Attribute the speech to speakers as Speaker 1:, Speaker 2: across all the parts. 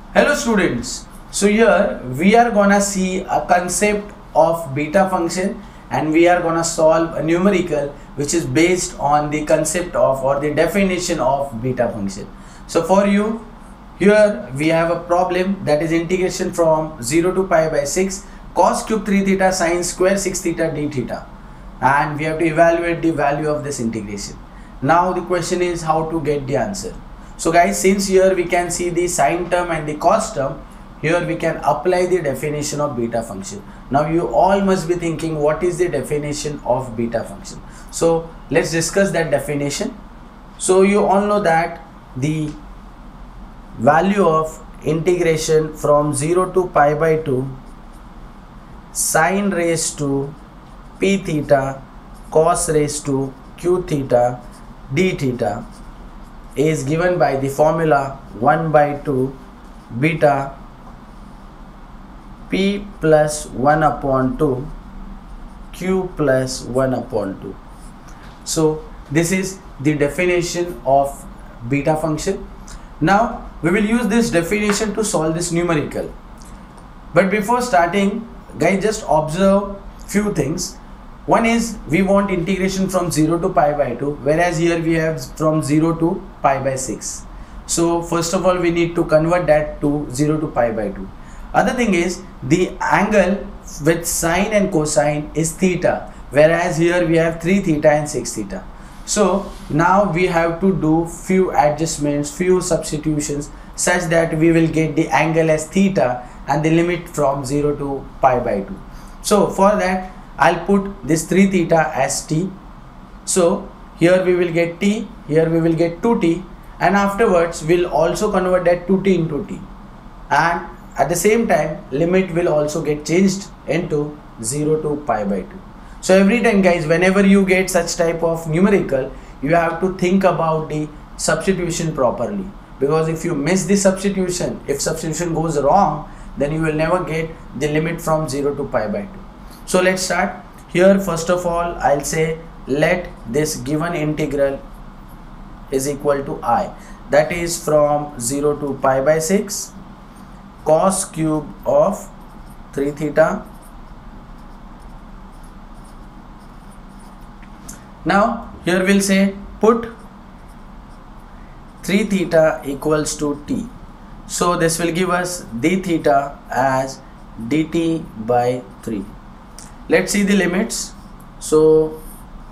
Speaker 1: Hello students, so here we are gonna see a concept of beta function and we are gonna solve a numerical which is based on the concept of or the definition of beta function. So for you, here we have a problem that is integration from 0 to pi by 6 cos cube 3 theta sin square 6 theta d theta, and we have to evaluate the value of this integration. Now the question is how to get the answer. So guys, since here we can see the sine term and the cos term, here we can apply the definition of beta function. Now you all must be thinking, what is the definition of beta function? So let's discuss that definition. So you all know that the value of integration from 0 to pi by 2 sine raised to p theta cos raised to q theta d theta is given by the formula 1 by 2 beta p plus 1 upon 2 q plus 1 upon 2. So this is the definition of beta function. Now we will use this definition to solve this numerical. But before starting, guys, just observe few things. One is we want integration from 0 to pi by 2, whereas here we have from 0 to pi by 6. So first of all we need to convert that to 0 to pi by 2. Other thing is the angle with sine and cosine is theta, whereas here we have 3 theta and 6 theta. So now we have to do few adjustments, few substitutions such that we will get the angle as theta and the limit from 0 to pi by 2. So for that I'll put this 3 theta as t. So here we will get t, here we will get 2t, and afterwards we'll also convert that 2t into t, and at the same time limit will also get changed into 0 to pi by 2. So every time, guys, whenever you get such type of numerical, you have to think about the substitution properly, because if you miss the substitution, if substitution goes wrong, then you will never get the limit from 0 to pi by 2. So let's start. Here first of all I'll say let this given integral is equal to I, that is from 0 to pi by 6 cos cube of 3 theta. Now here we'll say put 3 theta equals to t. So this will give us d theta as dt by 3. Let's see the limits. So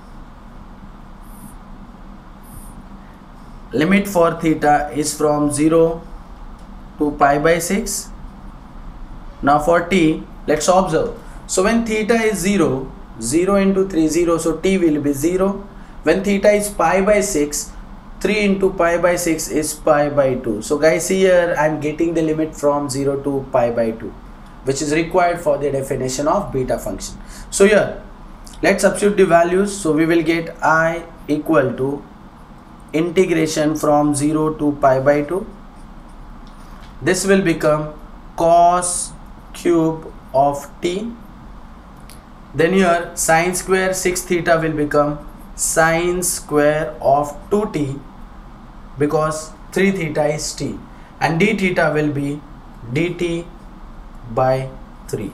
Speaker 1: limit for theta is from 0 to pi by 6. Now for t, let's observe. So when theta is 0, 0 into 3, 0, so t will be 0. When theta is pi by 6, 3 into pi by 6 is pi by 2. So guys, here I am getting the limit from 0 to pi by 2, which is required for the definition of beta function. So here let's substitute the values. So we will get I equal to integration from 0 to pi by 2. This will become cos cube of t. Then here sine square 6 theta will become sine square of 2t, because 3 theta is t, and d theta will be dt by 3.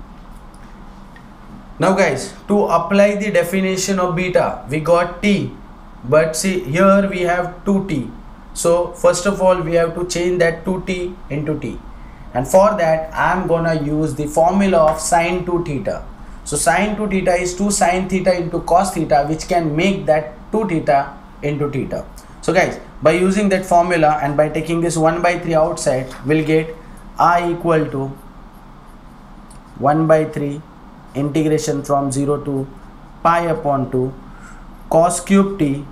Speaker 1: Now guys, to apply the definition of beta, we got t, but see here we have 2t. So first of all we have to change that 2t into t, and for that I am gonna use the formula of sine 2 theta. So sine 2 theta is 2 sine theta into cos theta, which can make that 2 theta into theta. So guys, by using that formula and by taking this 1 by 3 outside, we'll get I equal to 1 by 3 integration from 0 to pi upon 2 cos cube t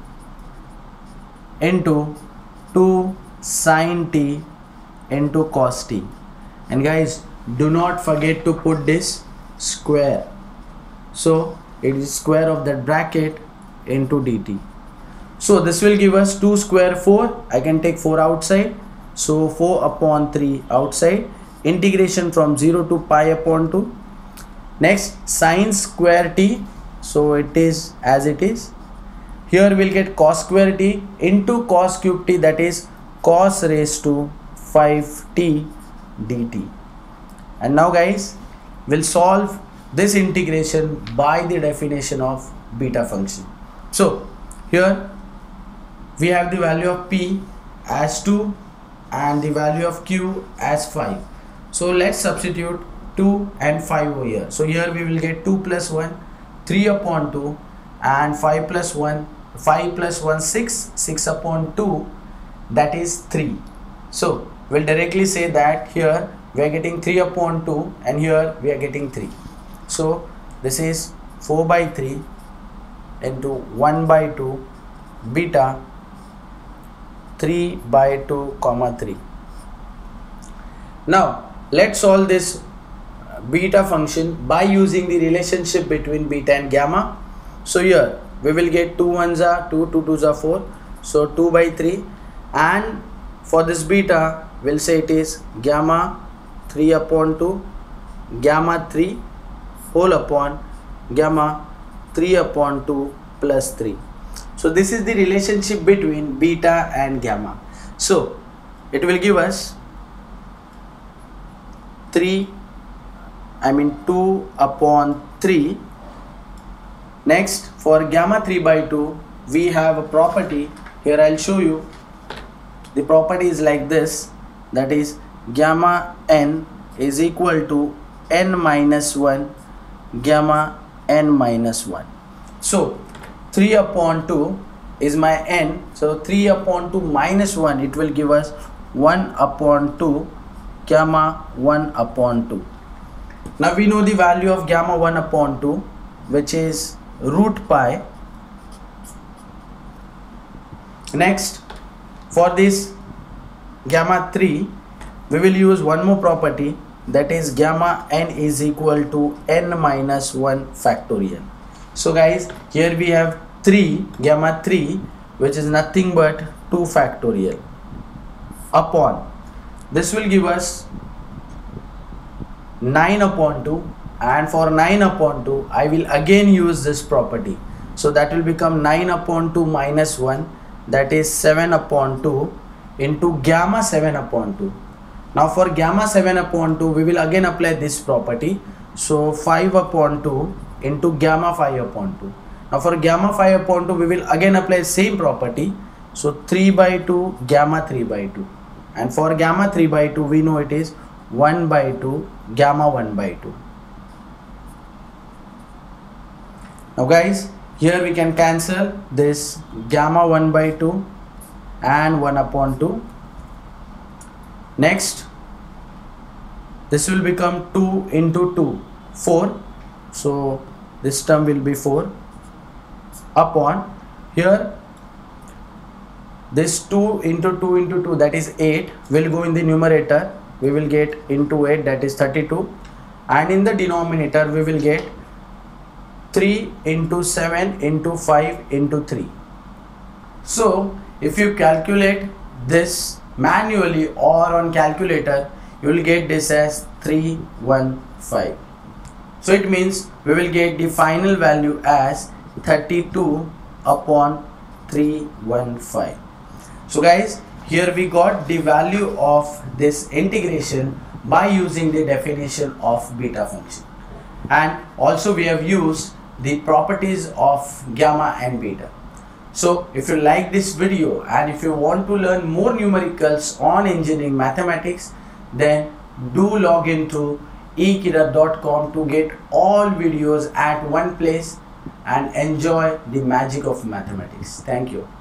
Speaker 1: into 2 sine t into cos t. And guys, do not forget to put this square. So it is square of that bracket into dt. So this will give us 2 square 4. I can take 4 outside. So 4 upon 3 outside. Integration from 0 to pi upon 2. Next sine square t. So it is as it is. Here we'll get cos square t into cos cube t, that is cos raised to 5t dt. And now guys, we'll solve this integration by the definition of beta function. So here we have the value of p as 2 and the value of q as 5. So let's substitute 2 and 5 over here. So here we will get 2 plus 1, 3 upon 2, and 5 plus 1, 5 plus 1, 6, 6 upon 2, that is 3. So we'll directly say that here we are getting 3 upon 2 and here we are getting 3. So this is 4 by 3 into 1 by 2 beta 3 by 2 comma 3. Now let's solve this beta function by using the relationship between beta and gamma. So here we will get 2 1s are 2, 2 2s are 4, so 2 by 3, and for this beta we'll say it is gamma 3 upon 2 gamma 3 whole upon gamma 3 upon 2 plus 3. So this is the relationship between beta and gamma. So it will give us 2 upon 3. Next, for gamma 3 by 2 we have a property. Here I'll show you. The property is like this, that is gamma n is equal to n minus 1 gamma n minus 1. So 3 upon 2 is my n, so 3 upon 2 minus 1, it will give us 1 upon 2 gamma 1 upon 2. Now we know the value of gamma 1 upon 2, which is root pi. Next, for this gamma 3 we will use one more property, that is gamma n is equal to n minus 1 factorial. So guys, here we have 3 gamma 3, which is nothing but 2 factorial upon, this will give us 9 upon 2, and for 9 upon 2 I will again use this property, so that will become 9 upon 2 minus 1, that is 7 upon 2 into gamma 7 upon 2. Now for gamma 7 upon 2 we will again apply this property, so 5 upon 2 into gamma 5 upon 2. Now for gamma 5 upon 2 we will again apply same property, so 3 by 2 gamma 3 by 2, and for gamma 3 by 2 we know it is 1 by 2 gamma 1 by 2. Now guys, here we can cancel this gamma 1 by 2 and 1 upon 2. Next, this will become 2 into 2, 4, so this term will be 4 upon, here this 2 into 2 into 2, that is 8, will go in the numerator, we will get into 8, that is 32, and in the denominator we will get 3 into 7 into 5 into 3. So if you calculate this manually or on calculator, you will get this as 315. So it means we will get the final value as 32 upon 315. So guys, here we got the value of this integration by using the definition of beta function, and also we have used the properties of gamma and beta. So if you like this video and if you want to learn more numericals on engineering mathematics, then do log into Ekeeda.com to get all videos at one place and enjoy the magic of mathematics. Thank you.